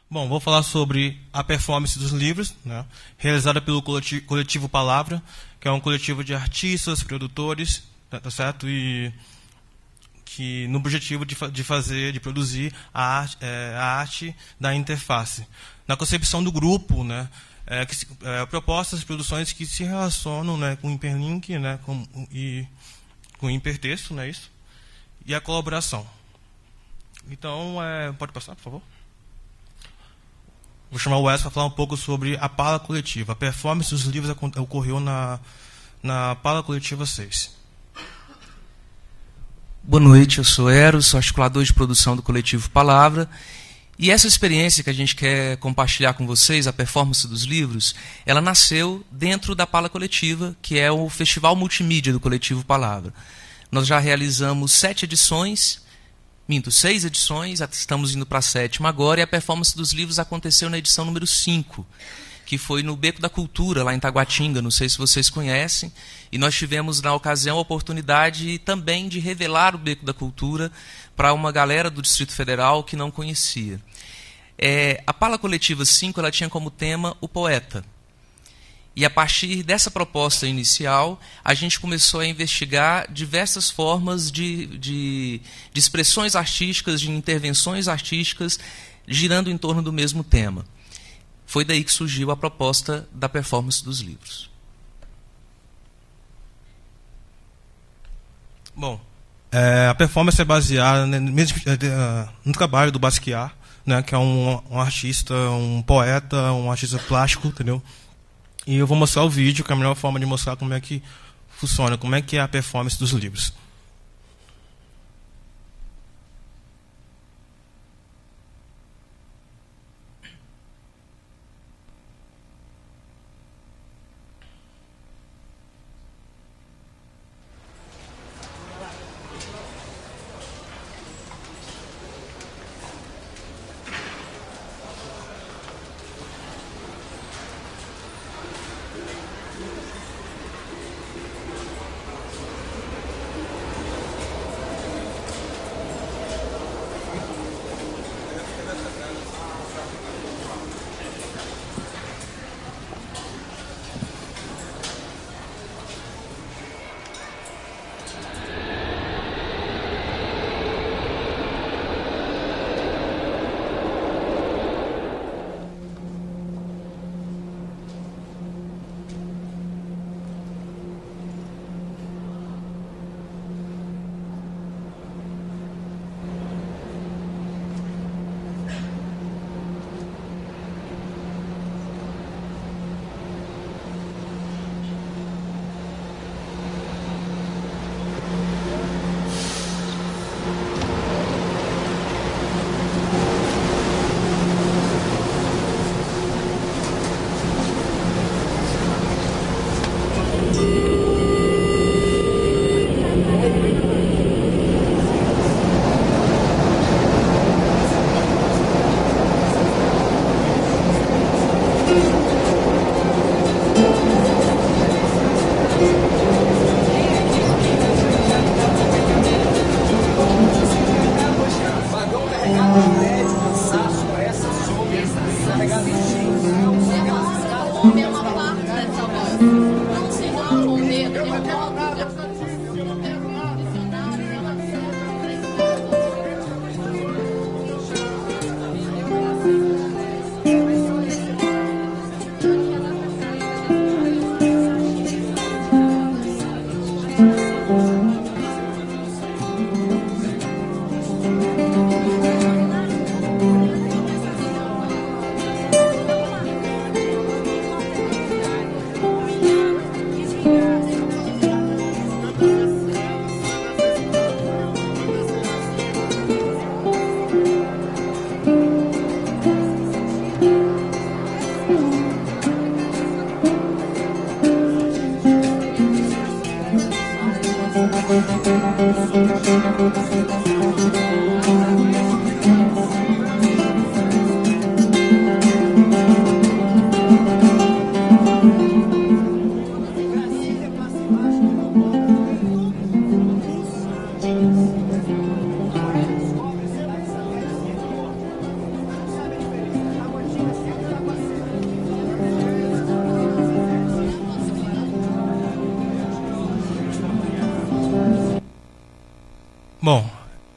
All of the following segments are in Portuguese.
Bom, vou falar sobre a performance dos livros, né, realizada pelo coletivo Palavra, que é um coletivo de artistas, produtores, tá certo? E que no objetivo de produzir a arte da interface. Na concepção do grupo, né, propostas, produções que se relacionam, né, com o hiperlink, né, com o hipertexto, né, isso, e a colaboração. Então, pode passar, por favor? Vou chamar o Wes para falar um pouco sobre a Pala Coletiva. A performance dos livros ocorreu na Pala Coletiva 6. Boa noite, eu sou Eros, sou articulador de produção do coletivo Palavra. E essa experiência que a gente quer compartilhar com vocês, a performance dos livros, ela nasceu dentro da Pala Coletiva, que é o festival multimídia do coletivo Palavra. Nós já realizamos 6 edições, estamos indo para a 7ª agora, e a performance dos livros aconteceu na edição número 5, que foi no Beco da Cultura, lá em Taguatinga, não sei se vocês conhecem, e nós tivemos, na ocasião, a oportunidade também de revelar o Beco da Cultura para uma galera do Distrito Federal que não conhecia. A Pala Coletiva 5 ela tinha como tema o poeta. E a partir dessa proposta inicial, a gente começou a investigar diversas formas de expressões artísticas, de intervenções artísticas, girando em torno do mesmo tema. Foi daí que surgiu a proposta da performance dos livros. Bom, a performance é baseada no trabalho do Basquiat, né, que é um artista, um poeta, um artista plástico, entendeu? E eu vou mostrar o vídeo, que é a melhor forma de mostrar como é que funciona, como é que é a performance dos livros.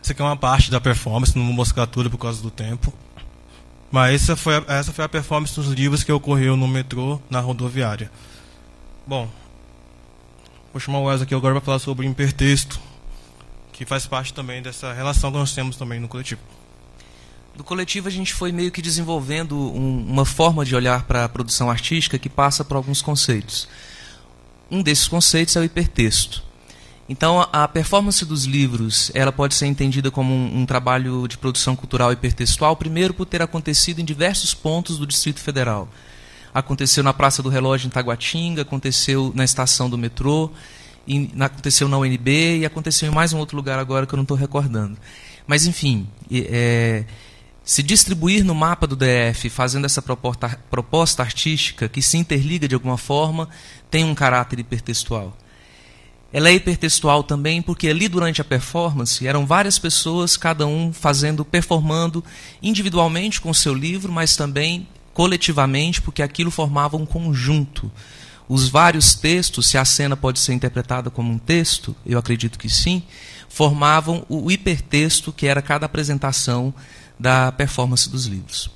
Essa aqui é uma parte da performance, não vou mostrar tudo por causa do tempo. Mas essa foi a performance dos livros que ocorreu no metrô, na rodoviária. Bom, vou chamar o Wesley aqui agora para falar sobre o hipertexto, que faz parte também dessa relação que nós temos também no coletivo. Do coletivo a gente foi meio que desenvolvendo uma forma de olhar para a produção artística que passa por alguns conceitos. Um desses conceitos é o hipertexto. Então, a performance dos livros ela pode ser entendida como um trabalho de produção cultural hipertextual, primeiro por ter acontecido em diversos pontos do Distrito Federal. Aconteceu na Praça do Relógio em Taguatinga, aconteceu na estação do metrô, aconteceu na UNB e aconteceu em mais um outro lugar agora que eu não estou recordando. Mas, enfim, se distribuir no mapa do DF, fazendo essa proposta artística que se interliga de alguma forma, tem um caráter hipertextual. Ela é hipertextual também porque ali durante a performance eram várias pessoas, cada um performando individualmente com o seu livro, mas também coletivamente, porque aquilo formava um conjunto. Os vários textos, se a cena pode ser interpretada como um texto, eu acredito que sim, formavam o hipertexto que era cada apresentação da performance dos livros.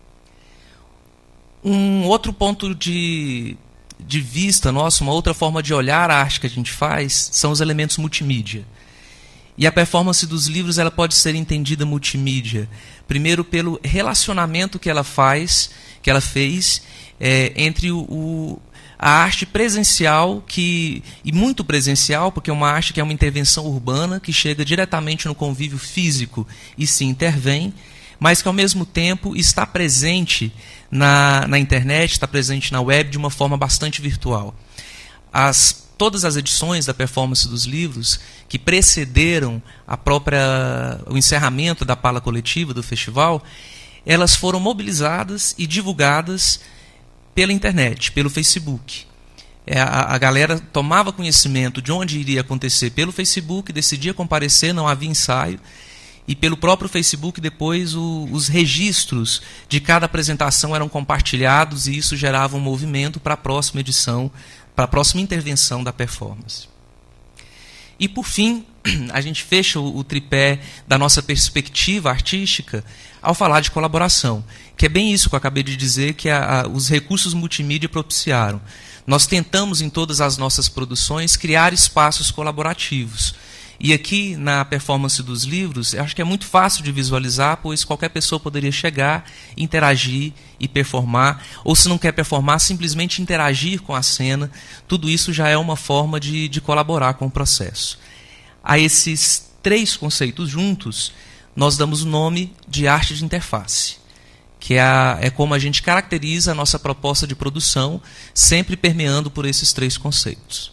Um outro ponto de vista nosso, uma outra forma de olhar a arte que a gente faz, são os elementos multimídia. E a performance dos livros ela pode ser entendida multimídia, primeiro pelo relacionamento que ela fez entre a arte presencial, e muito presencial, porque é uma arte que é uma intervenção urbana, que chega diretamente no convívio físico e se intervém, mas que ao mesmo tempo está presente na internet, está presente na web de uma forma bastante virtual. Todas as edições da performance dos livros que precederam o encerramento da pala coletiva do festival, elas foram mobilizadas e divulgadas pela internet, pelo Facebook. A galera tomava conhecimento de onde iria acontecer pelo Facebook, decidia comparecer, não havia ensaio, e pelo próprio Facebook depois os registros de cada apresentação eram compartilhados e isso gerava um movimento para a próxima edição, para a próxima intervenção da performance. E por fim, a gente fecha o tripé da nossa perspectiva artística ao falar de colaboração, que é bem isso que eu acabei de dizer que os recursos multimídia propiciaram. Nós tentamos em todas as nossas produções criar espaços colaborativos. E aqui, na performance dos livros, eu acho que é muito fácil de visualizar, pois qualquer pessoa poderia chegar, interagir e performar, ou se não quer performar, simplesmente interagir com a cena. Tudo isso já é uma forma de colaborar com o processo. A esses três conceitos juntos, nós damos o nome de arte de interface, que é como a gente caracteriza a nossa proposta de produção, sempre permeando por esses três conceitos.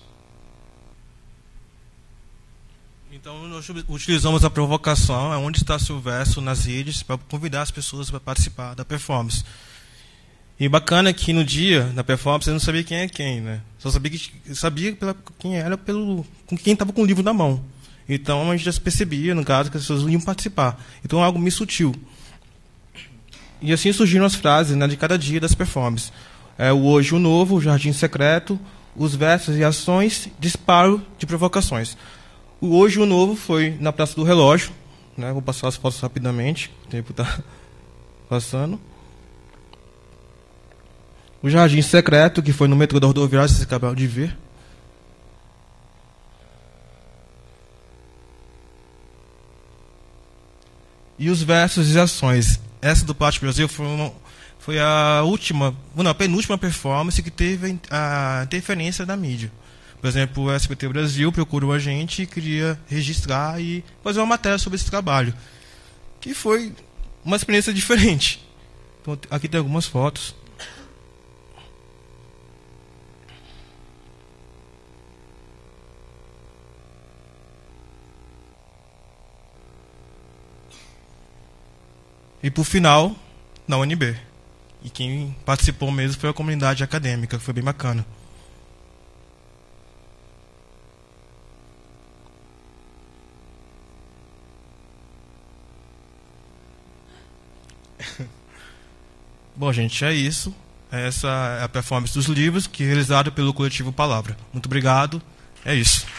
Então, nós utilizamos a provocação, onde está seu verso nas redes, para convidar as pessoas para participar da performance. E bacana que no dia da performance eu não sabia quem é quem, né? Só sabia quem era com quem estava com o livro na mão. Então a gente já se percebia, no caso, que as pessoas iam participar. Então é algo meio sutil. E assim surgiram as frases, né, de cada dia das performances. O hoje, o novo, o jardim secreto, os versos e ações, disparo de provocações. O hoje, o novo foi na Praça do Relógio, né? Vou passar as fotos rapidamente, o tempo está passando. O jardim secreto, que foi no metrô da rodoviária, vocês acabaram de ver. E os versos e ações. Essa do Pátio Brasil foi a penúltima performance que teve a interferência da mídia. Por exemplo, o SBT Brasil procurou a gente e queria registrar e fazer uma matéria sobre esse trabalho, que foi uma experiência diferente. Então, aqui tem algumas fotos. E por final, na UNB. E quem participou mesmo foi a comunidade acadêmica, que foi bem bacana. Bom, gente, é isso. Essa é a performance dos livros, que é realizada pelo coletivo Palavra. Muito obrigado. É isso.